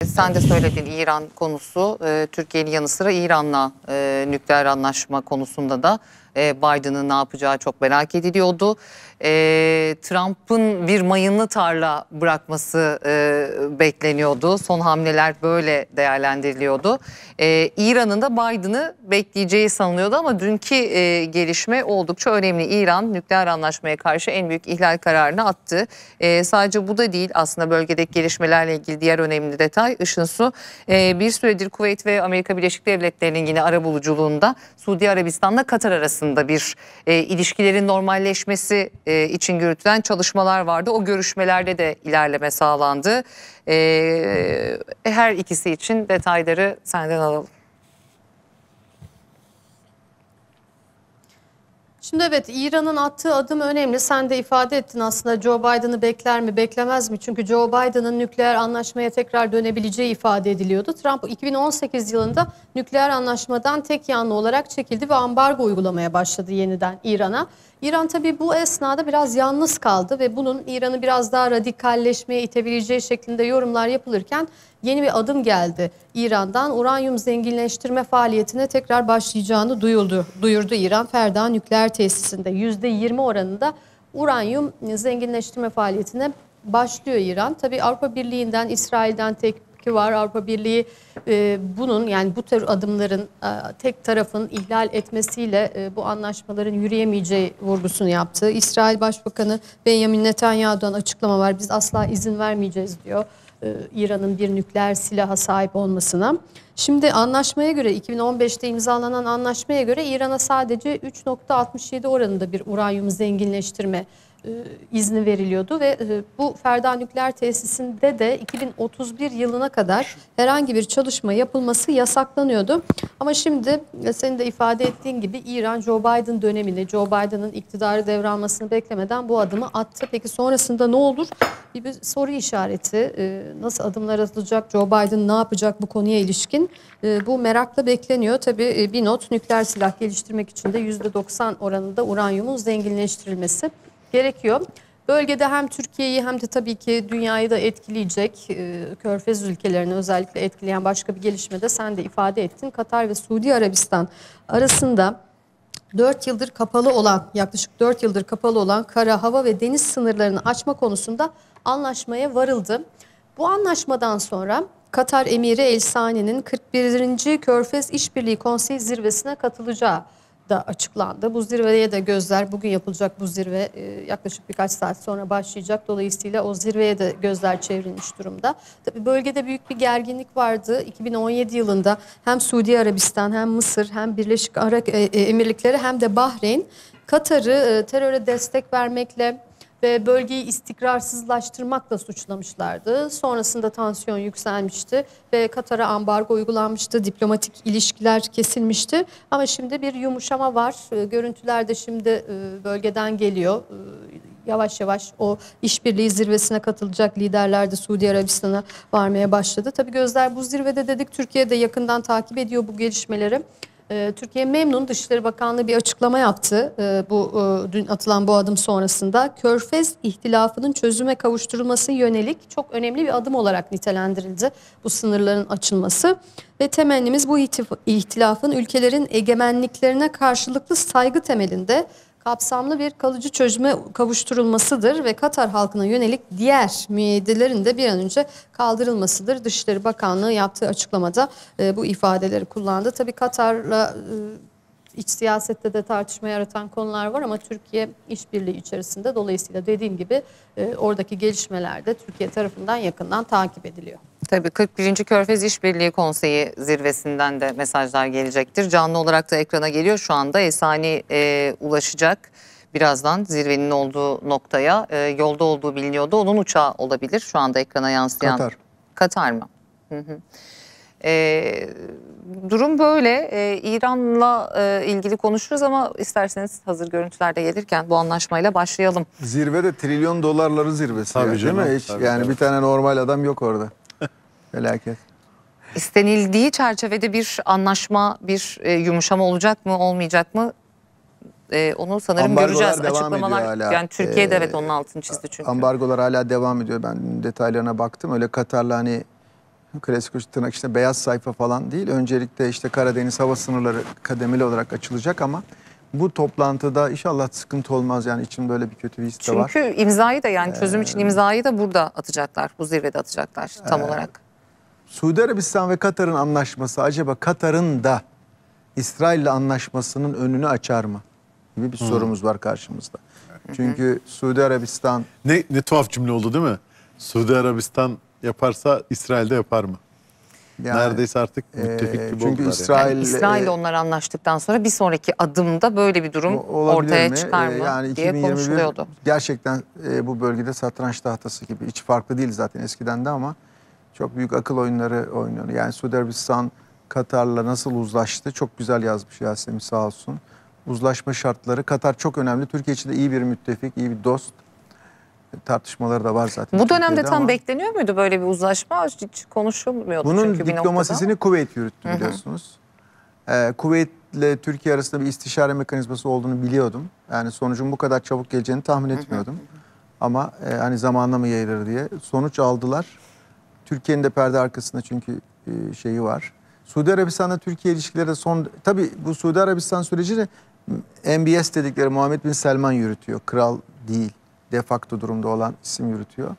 Sen de söyledin İran konusu. Türkiye'nin yanı sıra İran'la nükleer anlaşma konusunda da Biden'ın ne yapacağı çok merak ediliyordu. Trump'ın bir mayınlı tarla bırakması bekleniyordu. Son hamleler böyle değerlendiriliyordu. İran'ın da Biden'ı bekleyeceği sanılıyordu ama dünkü gelişme oldukça önemli. İran nükleer anlaşmaya karşı en büyük ihlal kararını attı. Sadece bu da değil, aslında bölgedeki gelişmelerle ilgili diğer önemli detay Işın Su. Bir süredir Kuveyt ve Amerika Birleşik Devletleri'nin yine arabuluculuğunda Suudi Arabistan'la Katar arasında bir ilişkilerin normalleşmesi için yürütülen çalışmalar vardı. O görüşmelerde de ilerleme sağlandı. Her ikisi için detayları senden alalım. Şimdi evet, İran'ın attığı adım önemli. Sen de ifade ettin aslında, Joe Biden'ı bekler mi beklemez mi? Çünkü Joe Biden'ın nükleer anlaşmaya tekrar dönebileceği ifade ediliyordu. Trump 2018 yılında nükleer anlaşmadan tek yanlı olarak çekildi ve ambargo uygulamaya başladı yeniden İran'a. İran tabii bu esnada biraz yalnız kaldı ve bunun İran'ı biraz daha radikalleşmeye itebileceği şeklinde yorumlar yapılırken yeni bir adım geldi. İran'dan uranyum zenginleştirme faaliyetine tekrar başlayacağını duyurdu İran. Ferda nükleer tesisinde %20 oranında uranyum zenginleştirme faaliyetine başlıyor İran. Tabii Avrupa Birliği'nden, İsrail'den tepki var. Avrupa Birliği bunun, yani bu tür adımların tek tarafın ihlal etmesiyle bu anlaşmaların yürüyemeyeceği vurgusunu yaptı. İsrail Başbakanı Benjamin Netanyahu'dan açıklama var. Biz asla izin vermeyeceğiz diyor İran'ın bir nükleer silaha sahip olmasına. Şimdi anlaşmaya göre, 2015'te imzalanan anlaşmaya göre İran'a sadece 3,67 oranında bir uranyum zenginleştirme izni veriliyordu ve bu Ferda nükleer tesisinde de 2031 yılına kadar herhangi bir çalışma yapılması yasaklanıyordu. Ama şimdi senin de ifade ettiğin gibi İran Joe Biden dönemini, Joe Biden'ın iktidarı devralmasını beklemeden bu adımı attı. Peki sonrasında ne olur? Bir soru işareti. Nasıl adımlar atılacak? Joe Biden ne yapacak bu konuya ilişkin? Bu merakla bekleniyor. Tabii bir not, nükleer silah geliştirmek için de %90 oranında uranyumun zenginleştirilmesi gerekiyor. Bölgede hem Türkiye'yi hem de tabii ki dünyayı da etkileyecek, Körfez ülkelerini özellikle etkileyen başka bir gelişme de sen de ifade ettin. Katar ve Suudi Arabistan arasında 4 yıldır kapalı olan, yaklaşık 4 yıldır kapalı olan kara, hava ve deniz sınırlarını açma konusunda anlaşmaya varıldı. Bu anlaşmadan sonra Katar Emiri El Sani'nin 41. Körfez İşbirliği Konseyi zirvesine katılacağı da açıklandı. Bu zirveye de gözler, bugün yapılacak bu zirve yaklaşık birkaç saat sonra başlayacak. Dolayısıyla o zirveye de gözler çevrilmiş durumda. Tabii bölgede büyük bir gerginlik vardı. 2017 yılında hem Suudi Arabistan hem Mısır hem Birleşik Arap Emirlikleri hem de Bahreyn Katar'ı teröre destek vermekle ve bölgeyi istikrarsızlaştırmakla suçlamışlardı. Sonrasında tansiyon yükselmişti ve Katar'a ambargo uygulanmıştı. Diplomatik ilişkiler kesilmişti. Ama şimdi bir yumuşama var. Görüntüler de şimdi bölgeden geliyor. Yavaş yavaş o işbirliği zirvesine katılacak liderler de Suudi Arabistan'a varmaya başladı. Tabii gözler bu zirvede dedik. Türkiye de yakından takip ediyor bu gelişmeleri. Türkiye memnun. Dışişleri Bakanlığı bir açıklama yaptı dün atılan bu adım sonrasında. Körfez ihtilafının çözüme kavuşturulması yönelik çok önemli bir adım olarak nitelendirildi bu sınırların açılması. Ve temennimiz bu ihtilafın ülkelerin egemenliklerine karşılıklı saygı temelinde kapsamlı bir kalıcı çözüme kavuşturulmasıdır ve Katar halkına yönelik diğer müeyyidelerin de bir an önce kaldırılmasıdır. Dışişleri Bakanlığı yaptığı açıklamada bu ifadeleri kullandı. Tabii Katar'la iç siyasette de tartışma yaratan konular var ama Türkiye işbirliği içerisinde, dolayısıyla dediğim gibi oradaki gelişmeler de Türkiye tarafından yakından takip ediliyor. Tabii 41. Körfez İşbirliği Konseyi zirvesinden de mesajlar gelecektir. Canlı olarak da ekrana geliyor şu anda. Esani ulaşacak birazdan zirvenin olduğu noktaya. Yolda olduğu biliniyordu. Onun uçağı olabilir şu anda ekrana yansıyan. Katar. Katar mı? Hı hı. Durum böyle. İran'la ilgili konuşuruz ama isterseniz hazır görüntülerde gelirken bu anlaşmayla başlayalım. Zirvede trilyon dolarları zirvesi. Tabii yani, canım, değil mi? Hiç, tabii, yani tabii. bir tane normal adam yok orada. Felaket. İstenildiği çerçevede bir anlaşma, bir yumuşama olacak mı, olmayacak mı? Onu sanırım Ambargolar göreceğiz. devam Açıklamalar ediyor hala. yani Türkiye'de evet onun altını çizdi çünkü. Ambargolar hala devam ediyor. Ben detaylarına baktım. Öyle Katar'la hani klasik tırnak içinde beyaz sayfa falan değil. Öncelikle işte Karadeniz hava sınırları kademeli olarak açılacak ama bu toplantıda inşallah sıkıntı olmaz. Yani içim böyle bir kötü bir his de var. Çünkü imzayı da yani çözüm için imzayı da burada atacaklar. Bu zirvede atacaklar tam olarak. Suudi Arabistan ve Katar'ın anlaşması acaba Katar'ın da İsrail'le anlaşmasının önünü açar mı? Gibi bir sorumuz var karşımızda. Çünkü Suudi Arabistan... Ne tuhaf cümle oldu değil mi? Suudi Arabistan yaparsa İsrail de yapar mı? Yani, neredeyse artık müttefik gibi çünkü oldular. İsrail, İsrail onlar anlaştıktan sonra bir sonraki adımda böyle bir durum olabilir ortaya mi? çıkar mı Yani diye 2021 konuşuluyordu. gerçekten bu bölgede satranç tahtası gibi. Hiç farklı değil zaten eskiden de ama çok büyük akıl oyunları oynuyor. Yani Suudi Arabistan Katar'la nasıl uzlaştı? Çok güzel yazmış Yasemin sağ olsun. Uzlaşma şartları. Katar çok önemli. Türkiye için de iyi bir müttefik, iyi bir dost. Tartışmaları da var zaten. Bu dönemde Türkiye'de tam ama bekleniyor muydu böyle bir uzlaşma? Hiç konuşulmuyordu bunun çünkü bir noktada. diplomasisini Kuveyt yürüttü biliyorsunuz. Kuveyt ile Türkiye arasında bir istişare mekanizması olduğunu biliyordum. Yani sonucun bu kadar çabuk geleceğini tahmin etmiyordum. Ama hani zamanla mı yayılır diye sonuç aldılar. Türkiye'nin de perde arkasında çünkü şeyi var. Suudi Arabistan'la Türkiye ilişkileri de tabii bu Suudi Arabistan sürecini MBS dedikleri Muhammed Bin Selman yürütüyor. Kral değil. De facto durumda olan isim yürütüyor.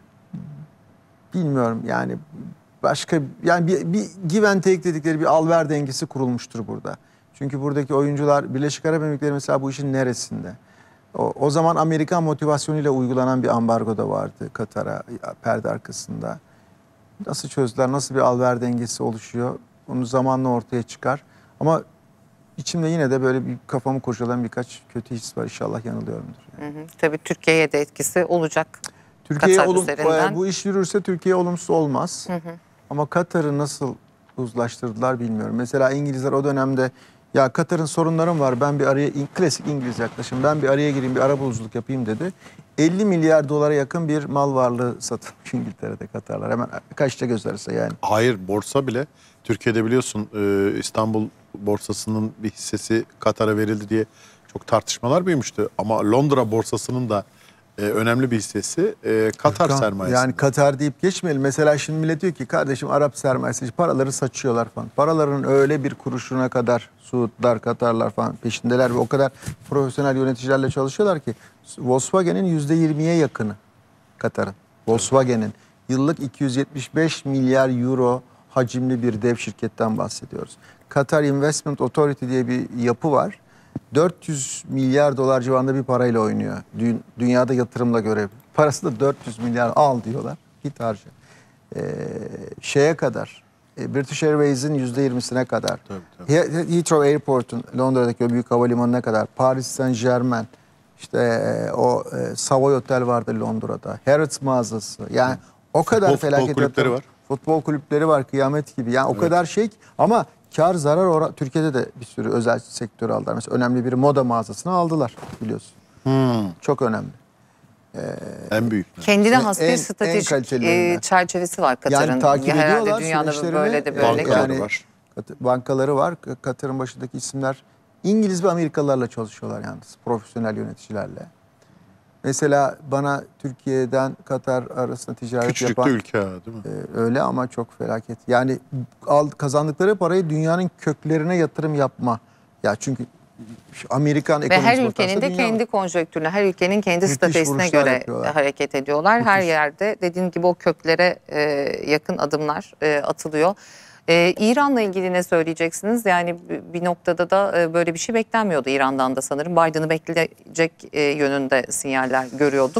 Bilmiyorum yani başka yani bir give and take dedikleri bir al-ver dengesi kurulmuştur burada. Çünkü buradaki oyuncular Birleşik Arap Emirlikleri mesela bu işin neresinde? O zaman Amerikan motivasyonuyla uygulanan bir ambargo da vardı Katar'a perde arkasında. Nasıl çözdüler, nasıl bir al-ver dengesi oluşuyor onu zamanla ortaya çıkar. Ama içimde yine de böyle bir kafamı kurcalayan birkaç kötü his var. İnşallah yanılıyorumdur. Yani. Tabii Türkiye'ye de etkisi olacak. Türkiye'ye Katar üzerinden. bu iş yürürse Türkiye'ye olumsuz olmaz. Ama Katar'ı nasıl uzlaştırdılar bilmiyorum. Mesela İngilizler o dönemde ya Katar'ın sorunlarım var ben bir araya klasik İngiliz yaklaşım ben bir araya gireyim bir arabuluculuk yapayım dedi. 50 milyar dolara yakın bir mal varlığı satılmış İngiltere'de Katarlar. Hemen kaçta gözlerse yani. Hayır borsa bile Türkiye'de biliyorsun İstanbul borsasının bir hissesi Katar'a verildi diye çok tartışmalar büyümüştü. Ama Londra borsasının da önemli bir hissesi Katar sermayesi. Yani Katar deyip geçmeyelim. Mesela şimdi millet diyor ki kardeşim Arap sermayesi paraları saçıyorlar falan. Paraların öyle bir kuruşuna kadar Suudlar, Katarlar falan peşindeler ve o kadar profesyonel yöneticilerle çalışıyorlar ki Volkswagen'in %20'ye yakını Katar'ın. Volkswagen'in yıllık 275 milyar euro hacimli bir dev şirketten bahsediyoruz. Qatar Investment Authority diye bir yapı var. 400 milyar dolar civarında bir parayla oynuyor. Dünyada yatırımla görevli. Parası da 400 milyar al diyorlar. Git harca. Şeye kadar British Airways'in %20'sine kadar. Tabii. Heathrow Airport'un Londra'daki o büyük havalimanına kadar. Paris Saint-Germain. İşte Savoy Otel vardı Londra'da. Harrods mağazası. Yani o kadar felaket. Futbol kulüpleri var. Futbol kulüpleri var kıyamet gibi. Yani o kadar şey ama kar zarar Türkiye'de de bir sürü özel sektör aldılar. Mesela önemli bir moda mağazasını aldılar biliyorsun. Çok önemli. En büyük. Kendine has bir en stratejik kalitelilerinden. çerçevesi var Katar'ın. Yani takip Herhalde ediyorlar dünyada süreçlerini. böyle de böyle. Bankaları var. Bankaları var. Katar'ın başındaki isimler İngiliz ve Amerikalılarla çalışıyorlar yalnız. Profesyonel yöneticilerle. Mesela bana Türkiye'den Katar arasında ticaret Küçücük yapan de ülke değil mi? öyle ama çok felaket. Yani kazandıkları parayı dünyanın köklerine yatırım yapma. Ya çünkü Amerikan Ve ekonomisi her ülkenin bakarsa de dünya kendi konjonktürüne, her ülkenin kendi Müthiş stratejisine vuruşlar göre yapıyorlar. hareket ediyorlar. Her Müthiş. yerde dediğim gibi o köklere yakın adımlar atılıyor. İran'la ilgili ne söyleyeceksiniz? Yani bir noktada da böyle bir şey beklenmiyordu İran'dan da sanırım. Biden'ı bekleyecek yönünde sinyaller görüyorduk.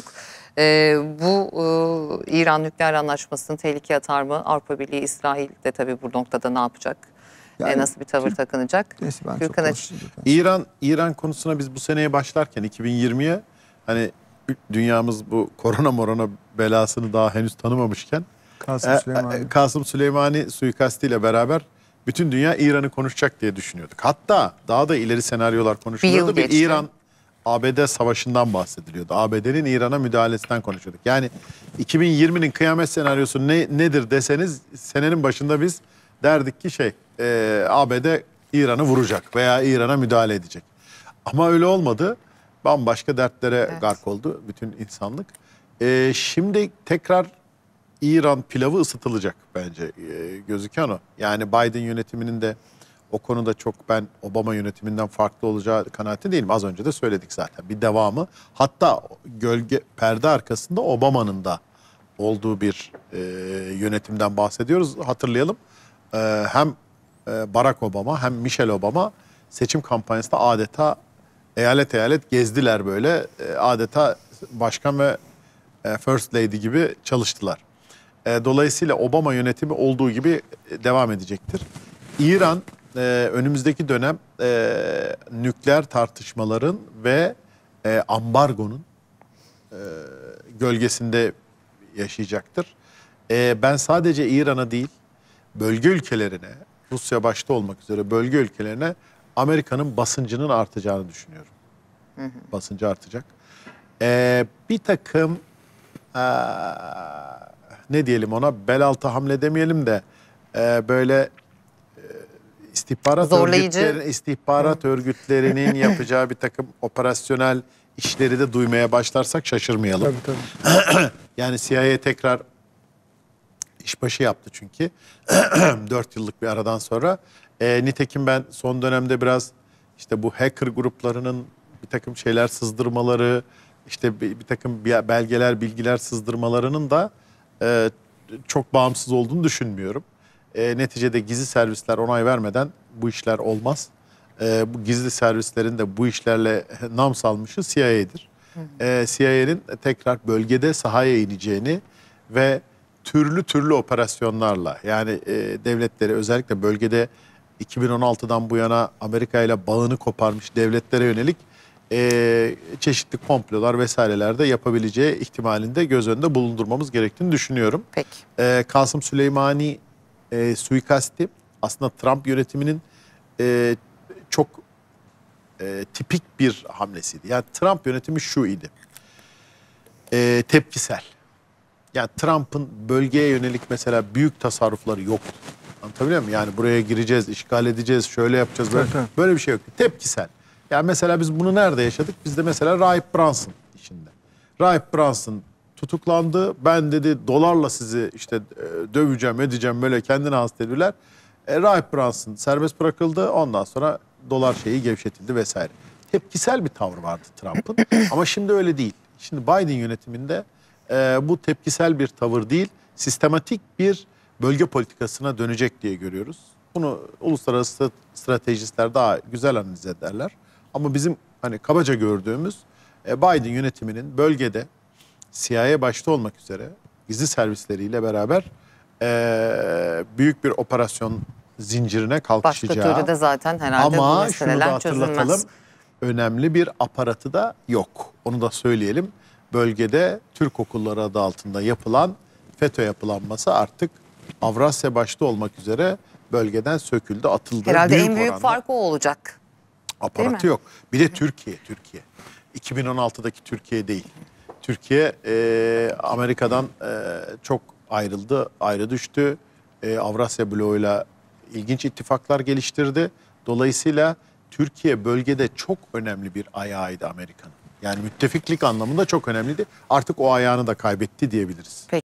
Bu İran nükleer anlaşmasını tehlikeye atar mı? Avrupa Birliği, İsrail de tabii bu noktada ne yapacak? Yani Nasıl bir tavır takınacak? Neyse ben çok Gürkan Aç- konuştum. İran konusuna biz bu seneye başlarken 2020'ye hani dünyamız bu korona belasını daha henüz tanımamışken Kasım Süleymani suikastiyle beraber bütün dünya İran'ı konuşacak diye düşünüyorduk. Hatta daha da ileri senaryolar konuşuluyordu. Bir yıl geçti. İran-ABD savaşından bahsediliyordu. ABD'nin İran'a müdahalesinden konuşuyorduk. Yani 2020'nin kıyamet senaryosu nedir deseniz senenin başında biz derdik ki ABD İran'ı vuracak veya İran'a müdahale edecek. Ama öyle olmadı. Bambaşka dertlere gark oldu bütün insanlık. Şimdi tekrar İran pilavı ısıtılacak bence, gözüken o. Yani Biden yönetiminin de o konuda çok ben Obama yönetiminden farklı olacağı kanaati değilim. Az önce de söyledik zaten. Bir devamı. Hatta gölge perde arkasında Obama'nın da olduğu bir yönetimden bahsediyoruz. Hatırlayalım. Hem Barack Obama hem Michelle Obama seçim kampanyasında adeta eyalet eyalet gezdiler böyle. Adeta başkan ve First Lady gibi çalıştılar. Dolayısıyla Obama yönetimi olduğu gibi devam edecektir. İran önümüzdeki dönem nükleer tartışmaların ve ambargonun gölgesinde yaşayacaktır. Ben sadece İran'a değil, bölge ülkelerine, Rusya başta olmak üzere bölge ülkelerine Amerika'nın basıncının artacağını düşünüyorum. Basıncı artacak. Bir takım ne diyelim ona, bel altı hamle demeyelim de böyle istihbarat örgütlerinin yapacağı bir takım operasyonel işleri de duymaya başlarsak şaşırmayalım. Tabii. Yani CIA tekrar işbaşı yaptı çünkü 4 yıllık bir aradan sonra. Nitekim ben son dönemde biraz işte bu hacker gruplarının bir takım şeyler sızdırmaları, işte bir takım belgeler, bilgiler sızdırmalarının da çok bağımsız olduğunu düşünmüyorum. Neticede gizli servisler onay vermeden bu işler olmaz. Bu gizli servislerin de bu işlerle nam salmışı CIA'dir. CIA'nin tekrar bölgede sahaya ineceğini ve türlü operasyonlarla, yani devletleri özellikle bölgede 2016'dan bu yana Amerika ile bağını koparmış devletlere yönelik çeşitli komplolar vesaireler de yapabileceği ihtimalinde göz önünde bulundurmamız gerektiğini düşünüyorum. Peki. Kasım Süleymani suikasti aslında Trump yönetiminin çok tipik bir hamlesiydi. Yani Trump yönetimi şu idi. Tepkisel. Yani Trump'ın bölgeye yönelik mesela büyük tasarrufları yoktu. Anlatabiliyor muyum? Yani buraya gireceğiz, işgal edeceğiz, şöyle yapacağız. Böyle bir şey yoktu. Tepkisel. Yani mesela biz bunu nerede yaşadık? Bizde mesela Rahip Brunson işinde. Rahip Brunson tutuklandı. Ben dedi dolarla sizi işte döveceğim, edeceğim, böyle kendine has dediler. Rahip Brunson serbest bırakıldı. Ondan sonra dolar şeyi gevşetildi vesaire. Tepkisel bir tavır vardı Trump'ın. Ama şimdi öyle değil. Şimdi Biden yönetiminde bu tepkisel bir tavır değil, sistematik bir bölge politikasına dönecek diye görüyoruz. Bunu uluslararası stratejistler daha güzel analiz ederler. Ama bizim hani kabaca gördüğümüz Biden yönetiminin bölgede CIA başta olmak üzere gizli servisleriyle beraber büyük bir operasyon zincirine kalkışacağı. Başka türlü de zaten herhalde bu ama şunu da meseleler hatırlatalım, çözülmez. önemli bir aparatı da yok. Onu da söyleyelim. Bölgede Türk okulları adı altında yapılan FETÖ yapılanması artık Avrasya başta olmak üzere bölgeden söküldü, atıldı. Herhalde en büyük oranda fark o olacak. aparatı yok. Bir de Türkiye. 2016'daki Türkiye değil. Türkiye Amerika'dan çok ayrı düştü. Avrasya bloğuyla ilginç ittifaklar geliştirdi. Dolayısıyla Türkiye bölgede çok önemli bir ayağıydı Amerika'nın. Yani müttefiklik anlamında çok önemliydi. Artık o ayağını da kaybetti diyebiliriz. Peki.